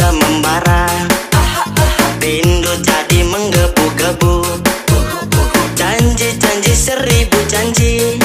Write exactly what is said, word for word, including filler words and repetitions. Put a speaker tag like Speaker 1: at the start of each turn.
Speaker 1: juga membara. Rindu jadi menggebu-gebu. Janji-janji seribu janji.